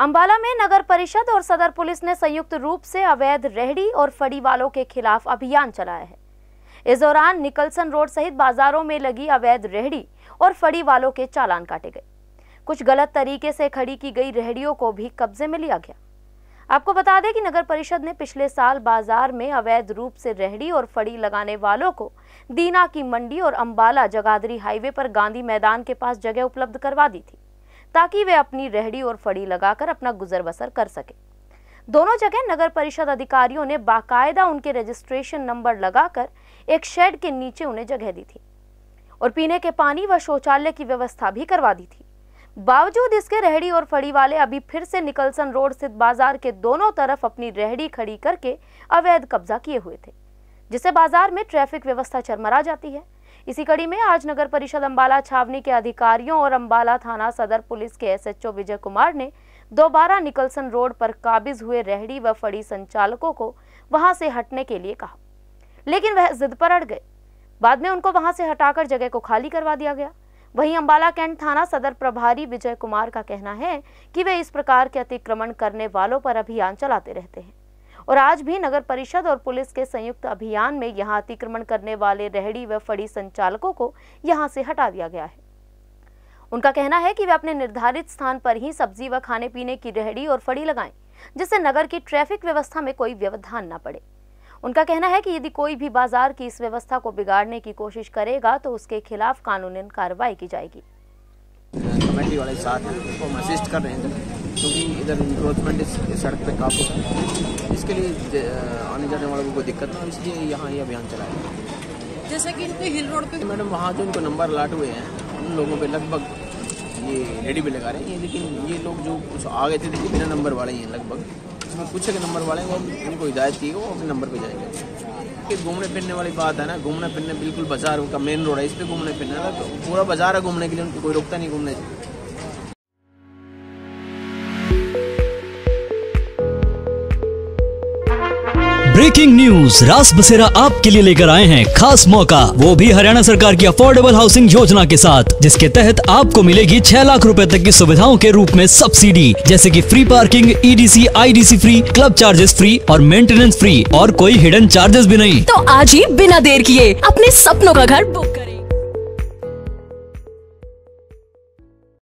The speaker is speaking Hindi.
अंबाला में नगर परिषद और सदर पुलिस ने संयुक्त रूप से अवैध रेहड़ी और फड़ी वालों के खिलाफ अभियान चलाया है। इस दौरान निकलसन रोड सहित बाजारों में लगी अवैध रेहड़ी और फड़ी वालों के चालान काटे गए। कुछ गलत तरीके से खड़ी की गई रेहड़ियों को भी कब्जे में लिया गया। आपको बता दें कि नगर परिषद ने पिछले साल बाजार में अवैध रूप से रेहड़ी और फड़ी लगाने वालों को दीना की मंडी और अंबाला जगाधरी हाईवे पर गांधी मैदान के पास जगह उपलब्ध करवा दी थी, ताकि वे अपनी रेहड़ी और फड़ी लगाकर अपना गुजर बसर कर सके। दोनों जगह नगर परिषद अधिकारियों ने बाकायदा उनके रजिस्ट्रेशन नंबर लगाकर एक शेड के नीचे उन्हें जगह दी थी और पीने के पानी व शौचालय की व्यवस्था भी करवा दी थी। बावजूद इसके रेहड़ी और फड़ी वाले अभी फिर से निकलसन रोड स्थित बाजार के दोनों तरफ अपनी रेहड़ी खड़ी करके अवैध कब्जा किए हुए थे, जिससे बाजार में ट्रैफिक व्यवस्था चरमरा जाती है। इसी कड़ी में आज नगर परिषद अंबाला छावनी के अधिकारियों और अंबाला थाना सदर पुलिस के एसएचओ विजय कुमार ने दोबारा निकलसन रोड पर काबिज हुए रेहड़ी व फड़ी संचालकों को वहां से हटने के लिए कहा, लेकिन वह जिद पर अड़ गए। बाद में उनको वहां से हटाकर जगह को खाली करवा दिया गया। वहीं अंबाला कैंट थाना सदर प्रभारी विजय कुमार का कहना है कि वे इस प्रकार के अतिक्रमण करने वालों पर अभियान चलाते रहते हैं और आज भी नगर परिषद और पुलिस के संयुक्त अभियान में यहां अतिक्रमण करने वाले रेहड़ी व फड़ी संचालकों को यहां से हटा दिया गया है। उनका कहना है कि वे अपने निर्धारित स्थान पर ही सब्जी व खाने पीने की रेहड़ी और फड़ी लगाएं, जिससे नगर की ट्रैफिक व्यवस्था में कोई व्यवधान न पड़े। उनका कहना है कि यदि कोई भी बाजार की इस व्यवस्था को बिगाड़ने की कोशिश करेगा तो उसके खिलाफ कानूनी कार्रवाई की जाएगी। कमेटी वाले साथ हैं, उनको हम असिस्ट कर रहे हैं क्योंकि इधर इंक्रोचमेंट इस सड़क पे काफी है, इसके लिए आने जाने वालों को कोई दिक्कत ना, इसलिए यहाँ ये अभियान चलाया। जैसे कि इनके हिल रोड पे मैडम वहाँ जो इनको नंबर अलाट हुए हैं उन लोगों पे लगभग ये रेडी पे लगा रहे हैं, लेकिन ये लोग जो कुछ आ गए थे देखिए बिना नंबर वाले ही हैं, लगभग इसमें कुछ के नंबर वाले वो उनको हिदायत की वो अपने नंबर पे जाएंगे। घूमने फिरने वाली बात है ना, घूमने फिरने बिल्कुल बाजार का मेन रोड है, इस पे घूमने फिरने ना, तो पूरा बाजार है घूमने के लिए, उनको कोई रोकता नहीं घूमने से। ब्रेकिंग न्यूज, रास बसेरा आपके लिए लेकर आए हैं खास मौका, वो भी हरियाणा सरकार की अफोर्डेबल हाउसिंग योजना के साथ, जिसके तहत आपको मिलेगी 6 लाख रुपए तक की सुविधाओं के रूप में सब्सिडी, जैसे कि free parking, EDC, IDC free, club charges free और मेंटेनेंस फ्री और कोई हिडन चार्जेस भी नहीं। तो आज ही बिना देर किए अपने सपनों का घर बुक करें।